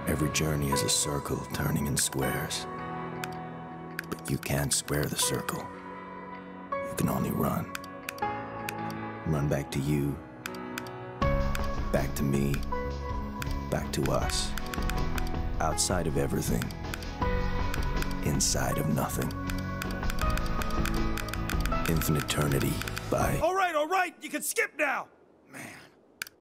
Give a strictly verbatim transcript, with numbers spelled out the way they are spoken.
Every journey is a circle turning in squares. But you can't square the circle. You can only run. Run back to you, back to me, back to us. Outside of everything, inside of nothing. Infinite Eternity by... All right, all right, you can skip now!